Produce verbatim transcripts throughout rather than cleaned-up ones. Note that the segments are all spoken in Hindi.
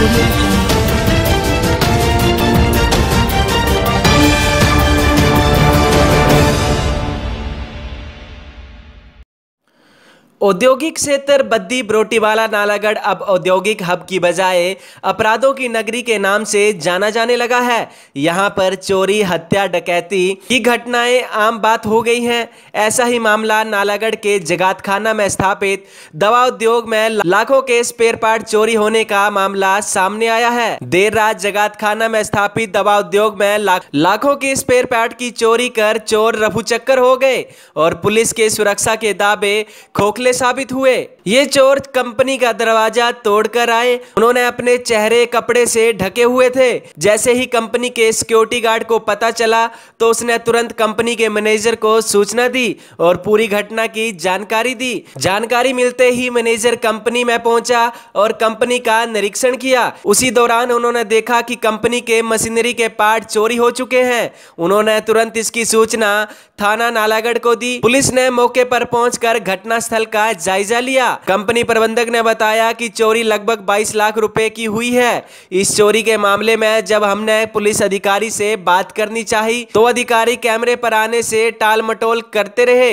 औद्योगिक क्षेत्र बद्दी बरोटीवाला नालागढ़ अब औद्योगिक हब की बजाय अपराधों की नगरी के नाम से जाना जाने लगा है। यहाँ पर चोरी, हत्या, डकैती की घटनाएं आम बात हो गई हैं। ऐसा ही मामला नालागढ़ के जगातखाना में स्थापित दवा उद्योग में लाखों के स्पेयर पार्ट चोरी होने का मामला सामने आया है। देर रात जगातखाना में स्थापित दवा उद्योग में ला, लाखों के स्पेयर पार्ट की चोरी कर चोर रफूचक्कर हो गए और पुलिस के सुरक्षा के दावे खोखले साबित हुए। ये चोर कंपनी का दरवाजा तोड़कर आए। उन्होंने अपने चेहरे कपड़े से ढके हुए थे। जैसे ही कंपनी के सिक्योरिटी गार्ड को पता चला तो उसने तुरंत कंपनी के मैनेजर को सूचना दी और पूरी घटना की जानकारी दी। जानकारी मिलते ही मैनेजर कंपनी में पहुंचा और कंपनी का निरीक्षण किया। उसी दौरान उन्होंने देखा कि कंपनी के मशीनरी के पार्ट चोरी हो चुके हैं। उन्होंने तुरंत इसकी सूचना थाना नालागढ़ को दी। पुलिस ने मौके पर पहुंचकर घटनास्थल का जायजा लिया। कंपनी प्रबंधक ने बताया कि चोरी लगभग बाईस लाख रुपए की हुई है। इस चोरी के मामले में जब हमने पुलिस अधिकारी से बात करनी चाहिए तो अधिकारी कैमरे पर आने से टाल मटोल करते रहे।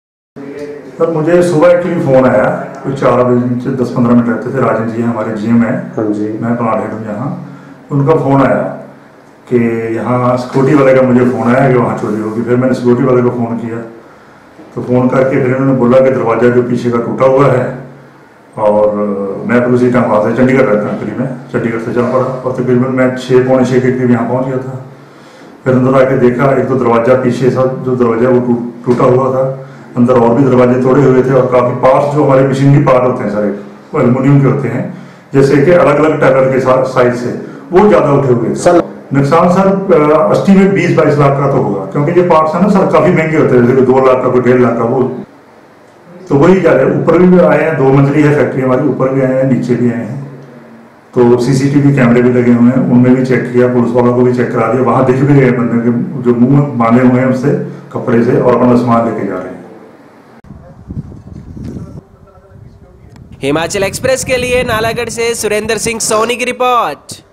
सर मुझे सुबह एक्चुअली फोन आया, कुछ चार बजे दस पंद्रह मिनट रहते थे। राजन जी हमारे जीएम है, मैं प्लांट हेड हूँ यहाँ। उनका फोन आया कि यहाँ सिक्योरिटी वाले का मुझे फोन आया कि वहाँ चोरी होगी। फिर मैंने सिक्योरिटी वाले को फ़ोन किया तो फ़ोन करके फिर उन्होंने बोला कि दरवाज़ा जो पीछे का टूटा हुआ है। और मैं फिर उसी टाइम वहाँ से चंडीगढ़ रहता हूँ करीब, मैं चंडीगढ़ से चल पड़ा और तकरीबन मैं छः पौने छः के करीब यहाँ पहुँच गया था। फिर अंदर आके देखा एक तो दरवाज़ा पीछे सा जो दरवाज़ा वो टूटा हुआ था, अंदर और भी दरवाजे तोड़े हुए थे और काफ़ी पार्ट्स जो हमारे मशीनरी पार्ट होते हैं सारे वो एल्युमिनियम के होते हैं, जैसे कि अलग अलग टैबलेट के साइज से वो ज़्यादा उठे हुए सर। नुकसान सर अस्सी में बीस बाईस लाख का तो होगा, क्योंकि ये पार्ट्स है ना सर काफ़ी महंगे होते हैं, जैसे कि दो लाख का कोई डेढ़ लाख का, वो तो वही ज़्यादा। ऊपर भी आए हैं, दो मंजिली है फैक्ट्री हमारी, ऊपर भी आए हैं नीचे भी आए हैं। तो सीसीटीवी कैमरे भी लगे हुए हैं, उनमें भी चेक किया, पुलिस वालों को भी चेक करा दिया। वहाँ दिख भी गए बंदे के जो मुंह बांधे हुए हैं उससे कपड़े से और अपना सामान लेके जा रहे हैं। हिमाचल एक्सप्रेस के लिए नालागढ़ से सुरेंद्र सिंह सोनी की रिपोर्ट।